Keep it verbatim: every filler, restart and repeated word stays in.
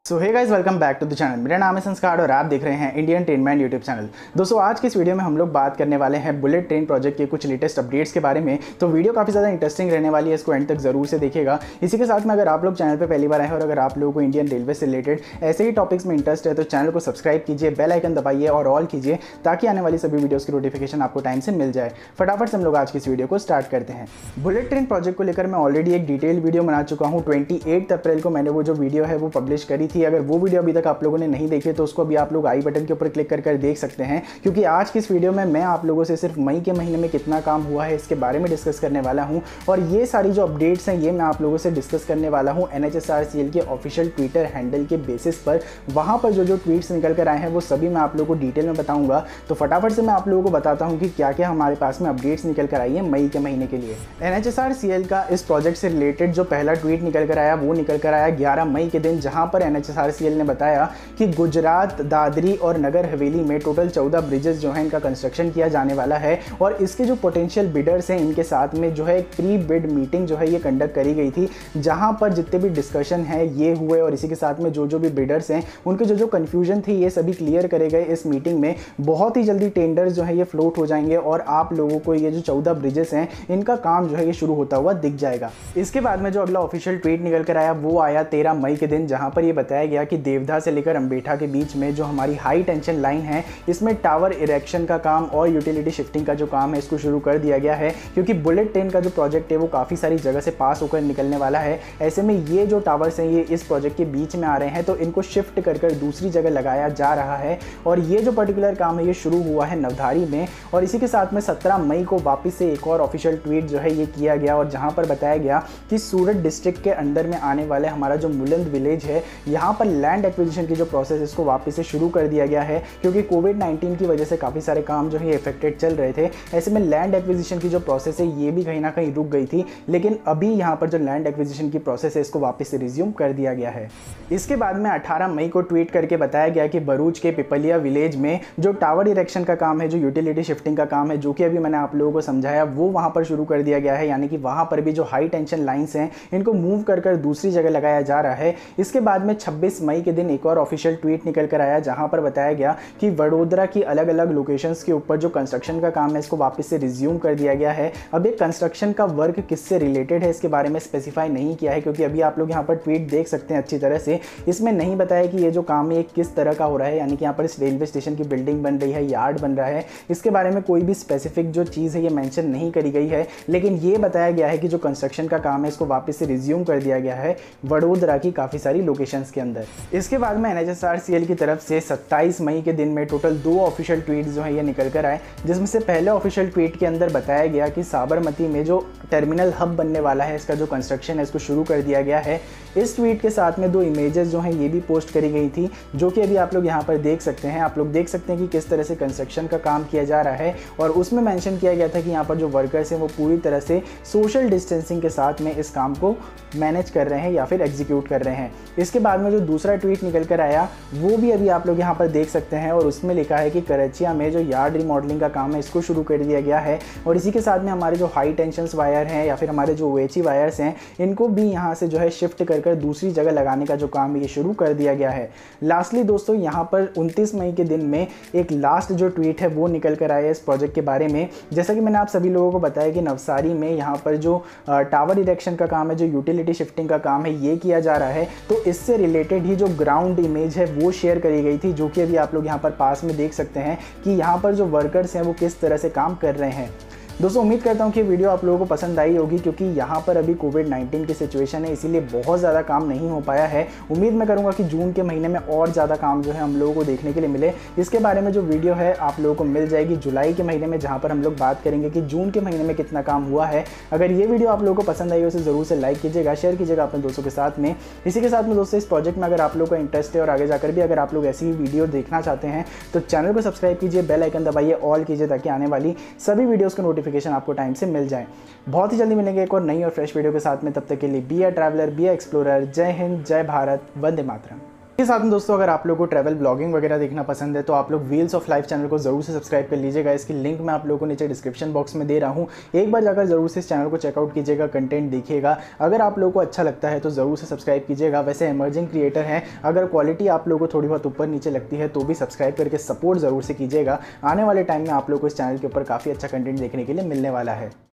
So hey guys, welcome back to the channel. मेरा नाम है संस्कार और आप देख रहे हैं इंडियन ट्रेनमैन यूट्यूब चैनल। दोस्तों, आज के इस वीडियो में हम लोग बात करने वाले हैं बुलेट ट्रेन प्रोजेक्ट के कुछ लेटेस्ट अपडेट्स के बारे में। तो वीडियो काफ़ी ज़्यादा इंटरेस्टिंग रहने वाली है, इसको एंड तक जरूर से देखिएगा। इसी के साथ में अगर आप लोग चैनल पर पहली बार आए और अगर आप लोगों को इंडियन रेलवे से रिलेटेड ऐसे ही टॉपिक्स में इंटरेस्ट है तो चैनल को सब्सक्राइब कीजिए, बेल आइकन दबाइए और ऑल कीजिए ताकि आने वाली सभी वीडियोज़ की नोटिफिकेशन आपको टाइम से मिल जाए। फटाफट से हम लोग आज की इस वीडियो को स्टार्ट करते हैं। बुलेट ट्रेन प्रोजेक्ट को लेकर मैं ऑलरेडी एक डिटेल वीडियो बना चुका हूँ। ट्वेंटी एट अप्रैल को मैंने वो जो वीडियो है वो पब्लिश करी थी। अगर वो वीडियो अभी तक आप लोगों ने नहीं देखी तो उसको भी आप लोग आई बटन के ऊपर क्लिक कर कर देख सकते हैं, क्योंकि आज की इस वीडियो में मैं आप लोगों से सिर्फ मई के महीने में कितना काम हुआ है इसके बारे में डिस्कस करने वाला हूं। और ये सारी जो अपडेट्स हैं ये मैं आप लोगों से डिस्कस करने वाला हूं N H S R C L के ऑफिशियल ट्विटर हैंडल के बेसिस पर। वहां पर जो जो ट्वीट्स निकल कर आए हैं वो सभी मैं आप लोगों को डिटेल में बताऊंगा। तो फटाफट से मैं आप लोगों को बताता हूँ कि क्या क्या हमारे पास में अपडेट्स निकल कर आई है मई के महीने के लिए। N H S R C L का इस प्रोजेक्ट से रिलेटेड जो पहला ट्वीट निकल कर आया वो निकल कर आया ग्यारह मई के दिन, जहां पर N H S R C L ने बताया कि गुजरात, दादरी और नगर हवेली में टोटल चौदह ब्रिजेस जो हैं इनका कंस्ट्रक्शन किया जाने वाला है। और इसके जो पोटेंशियल बिडर्स हैं इनके साथ में जो है एक प्री बिड मीटिंग जो है ये कंडक्ट करी गई थी, जहां पर जितने भी डिस्कशन है ये हुए और इसी के साथ में जो जो भी बिडर्स हैं उनके जो जो कंफ्यूजन थी ये सभी क्लियर करे गए इस मीटिंग में। बहुत ही जल्दी टेंडर्स जो है ये फ्लोट हो जाएंगे और आप लोगों को ये जो चौदह ब्रिजेस हैं इनका काम जो है ये शुरू होता हुआ दिख जाएगा। इसके बाद में जो अगला ऑफिशियल ट्वीट निकल कर आया वो आया तेरह मई के दिन, जहां पर ये बताया गया कि देवधा से लेकर अंबेठा के बीच में जो हमारी हाई टेंशन लाइन है इसमें टावर इरेक्शन का काम और यूटिलिटी शिफ्टिंग का जो काम है इसको शुरू कर दिया गया है, क्योंकि बुलेट ट्रेन का जो प्रोजेक्ट है वो काफ़ी सारी जगह से पास होकर निकलने वाला है। ऐसे में ये जो टावर्स हैं ये इस प्रोजेक्ट के बीच में आ रहे हैं तो इनको शिफ्ट कर कर दूसरी जगह लगाया जा रहा है। और ये जो पर्टिकुलर काम है ये शुरू हुआ है नवधारी में। और इसी के साथ में सत्रह मई को वापस से एक और ऑफिशियल ट्वीट जो है ये किया गया और जहाँ पर बताया गया कि सूरत डिस्ट्रिक्ट के अंदर में आने वाले हमारा जो मुलंद विलेज है यहाँ पर लैंड एक्विजिशन की जो प्रोसेस इसको वापस से शुरू कर दिया गया है, क्योंकि कोविड नाइन्टीन की वजह से काफ़ी सारे काम जो है इफेक्टेड चल रहे थे। ऐसे में लैंड एक्विजिशन की जो प्रोसेस है ये भी कहीं ना कहीं रुक गई थी, लेकिन अभी यहाँ पर जो लैंड एक्विजिशन की प्रोसेस है इसको वापस से रिज्यूम कर दिया गया है। इसके बाद में अठारह मई को ट्वीट करके बताया गया कि भरूच के पिपलिया विलेज में जो टावर इरेक्शन का काम है, जो यूटिलिटी शिफ्टिंग का काम है, जो कि अभी मैंने आप लोगों को समझाया, वो वहाँ पर शुरू कर दिया गया है। यानी कि वहाँ पर भी जो हाई टेंशन लाइन्स हैं इनको मूव कर कर दूसरी जगह लगाया जा रहा है। इसके बाद में छब्बीस मई के दिन एक और ऑफिशियल ट्वीट निकल कर आया जहाँ पर बताया गया कि वडोदरा की अलग अलग लोकेशंस के ऊपर जो कंस्ट्रक्शन का काम है इसको वापस से रिज्यूम कर दिया गया है। अब ये कंस्ट्रक्शन का वर्क किससे रिलेटेड है इसके बारे में स्पेसिफाई नहीं किया है, क्योंकि अभी आप लोग यहाँ पर ट्वीट देख सकते हैं अच्छी तरह से। इसमें नहीं बताया कि ये जो काम है किस तरह का हो रहा है, यानी कि यहाँ पर इस रेलवे स्टेशन की बिल्डिंग बन रही है, यार्ड बन रहा है, इसके बारे में कोई भी स्पेसिफिक जो चीज़ है ये मेंशन नहीं करी गई है। लेकिन ये बताया गया है कि जो कंस्ट्रक्शन का काम है इसको वापस से रिज्यूम कर दिया गया है वडोदरा की काफ़ी सारी लोकेशंस के अंदर। इसके बाद में N H S R C L की तरफ से सत्ताईस मई के दिन में टोटल दो ऑफिशियल ट्वीट्स जो है ये निकल कर आए, जिसमें से पहले ऑफिशियल ट्वीट के अंदर बताया गया कि साबरमती में जो टर्मिनल हब बनने वाला है इसका जो कंस्ट्रक्शन है इसको शुरू कर दिया गया है। इस ट्वीट के साथ में दो इमेजेस जो हैं ये भी पोस्ट करी गई थी, जो कि अभी आप लोग यहाँ पर देख सकते हैं। आप लोग देख सकते हैं कि किस तरह से कंस्ट्रक्शन का काम किया जा रहा है और उसमें मेंशन किया गया था कि यहाँ पर जो वर्कर्स हैं वो पूरी तरह से सोशल डिस्टेंसिंग के साथ में इस काम को मैनेज कर रहे हैं या फिर एग्जीक्यूट कर रहे हैं। इसके बाद में जो दूसरा ट्वीट निकल कर आया वो भी अभी आप लोग यहाँ पर देख सकते हैं और उसमें लिखा है कि करचिया में जो यार्ड रिमॉडलिंग का काम है इसको शुरू कर दिया गया है। और इसी के साथ में हमारे जो हाई टेंशन वायर हैं या फिर हमारे जो ओएचई वायर्स हैं इनको भी यहाँ से जो है शिफ्ट कर कर दूसरी जगह लगाने का जो काम है ये शुरू कर दिया गया है। लास्टली दोस्तों, यहाँ पर उनतीस मई के दिन में एक लास्ट जो ट्वीट है वो निकल कर आया इस प्रोजेक्ट के बारे में। जैसा कि मैंने आप सभी लोगों को बताया कि नवसारी में यहाँ पर जो टावर इरेक्शन का काम है, जो यूटिलिटी शिफ्टिंग का काम है ये किया जा रहा है, तो इससे रिलेटेड ही जो ग्राउंड इमेज है वो शेयर करी गई थी, जो कि अभी आप लोग यहाँ पर पास में देख सकते हैं कि यहाँ पर जो वर्कर्स हैं वो किस तरह से काम कर रहे हैं। दोस्तों, उम्मीद करता हूँ कि वीडियो आप लोगों को पसंद आई होगी, क्योंकि यहाँ पर अभी कोविड नाइन्टीन की सिचुएशन है इसीलिए बहुत ज़्यादा काम नहीं हो पाया है। उम्मीद मैं करूँगा कि जून के महीने में और ज़्यादा काम जो है हम लोगों को देखने के लिए मिले। इसके बारे में जो वीडियो है आप लोगों को मिल जाएगी जुलाई के महीने में, जहाँ पर हम लोग बात करेंगे कि जून के महीने में कितना काम हुआ है। अगर ये वीडियो आप लोगों को पसंद आई हो तो ज़रूर से लाइक कीजिएगा, शेयर कीजिएगा अपने दोस्तों के साथ में। इसी के साथ में दोस्तों, इस प्रोजेक्ट में अगर आप लोगों का इंटरेस्ट है और आगे जाकर भी अगर आप लोग ऐसी वीडियो देखना चाहते हैं तो चैनल को सब्सक्राइब कीजिए, बेल आइकन दबाइए, ऑल कीजिए ताकि आने वाली सभी वीडियोज़ का नोटिफिकेशन आपको टाइम से मिल जाए। बहुत ही जल्दी मिलेंगे एक और नई और फ्रेश वीडियो के साथ में। तब तक के लिए be a traveller, be a explorer. जय हिंद, जय भारत, वंदे मातरम। के साथ में दोस्तों अगर आप लोगों को ट्रैवल ब्लॉगिंग वगैरह देखना पसंद है तो आप लोग व्हील्स ऑफ लाइफ चैनल को जरूर से सब्सक्राइब कर लीजिएगा। इसकी लिंक मैं आप लोगों को नीचे डिस्क्रिप्शन बॉक्स में दे रहा हूँ, एक बार जाकर जरूर से इस चैनल को चेकआउट कीजिएगा, कंटेंट देखिएगा। अगर आप लोगों को अच्छा लगता है तो ज़रूर से सब्सक्राइब कीजिएगा। वैसे इमर्जिंग क्रिएटर हैं, अगर क्वालिटी आप लोगों को थोड़ी बहुत ऊपर नीचे लगती है तो भी सब्सक्राइब करके सपोर्ट ज़रूर से कीजिएगा। आने वाले टाइम में आप लोगों को इस चैनल के ऊपर काफ़ी अच्छा कंटेंट देखने के लिए मिलने वाला है।